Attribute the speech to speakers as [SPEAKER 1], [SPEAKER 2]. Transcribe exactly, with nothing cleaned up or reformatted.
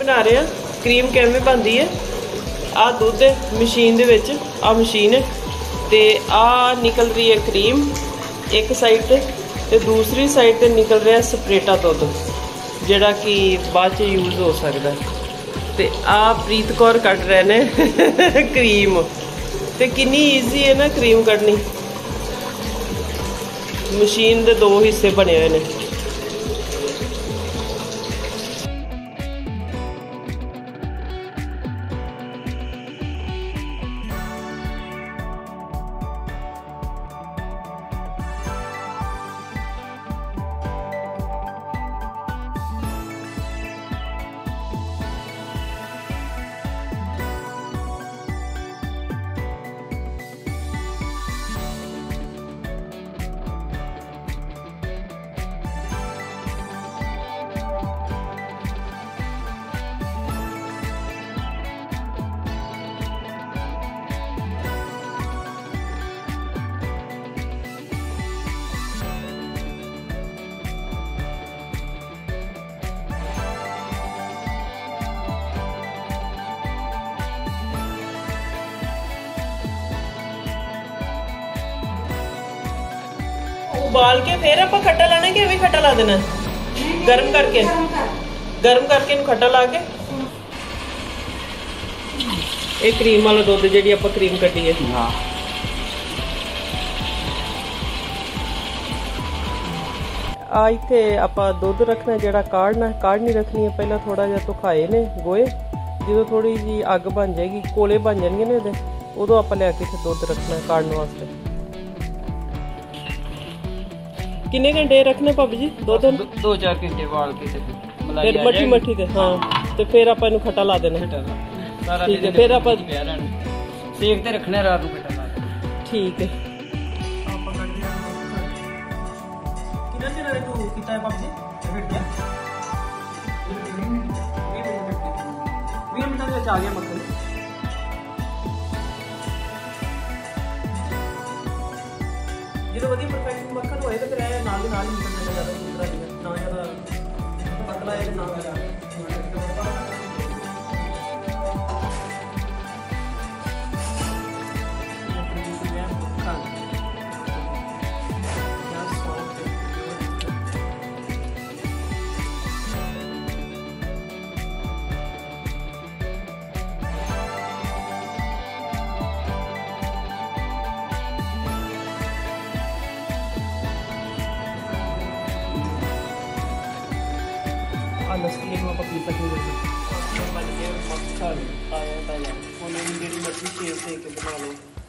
[SPEAKER 1] बना रहे हैं क्रीम किवें बनती है। आ दुध मशीन दे विच आ मशीन है ते आ निकल रही है क्रीम एक साइड ते, ते दूसरी साइड ते निकल रहा है स्प्रेटा दुध जिहड़ा कि बाद च यूज़ हो सकता है। ते आ प्रीत कौर कट रहे ने क्रीम ते कितनी ईजी है ना क्रीम कटनी। मशीन दे दो हिस्से बने हुए ने। उबाल के फिर आप खट्टा लाना कि अभी खट्टा ला देना गर्म करके गर्म करके इन्हू खट्टा ला के एक क्रीम वाला दुध जी आप क्रीम कटी है। हाँ आ इत्थे आप दुध रखना जरा काढ़ना काढ़नी रखनी है। पहला थोड़ा जिहा धुखाए ने गोए जो थोड़ी जी अग बन जाएगी कोले बन जाएंगे ने उदों आप लिया के दुध रखना काढ़ने वास्ते। किन्ने घंटे रखने भाभी जी? दो दिन
[SPEAKER 2] दो चार घंटे बाल के
[SPEAKER 1] फिर मठी मठी ते हाँ ते फिर आप इनू खट्टा ला देना। ठीक है फिर आप
[SPEAKER 2] सेक ते रखना रात को खट्टा ला देना। ठीक है कितना दिन रे तू कितना है भाभी जी? फिर क्या बीस मिनट में आ गया मक्खन। जो वधिया परफेक्ट मक्खन होए तो फिर नाल ही नाल निकल जाएगा ज़्यादा दूसरा नहीं ना ज़्यादा पतला है ना ज़्यादा। लस्सी को आप पी सकेंगे मक्खन आया ताजा उन्होंने मेरी मर्जी शेप दे के बना लो।